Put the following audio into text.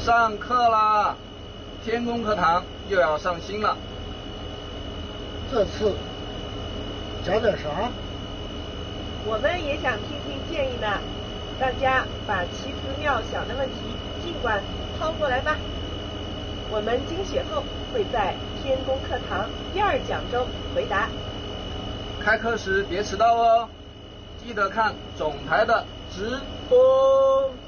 上课啦！天宫课堂又要上新了。 这次讲点啥？ 我们也想听听建议呢。大家把奇思妙想的问题尽管抛过来吧。我们精选后会在天宫课堂第2讲中回答。 开课时别迟到哦，记得看总台的直播。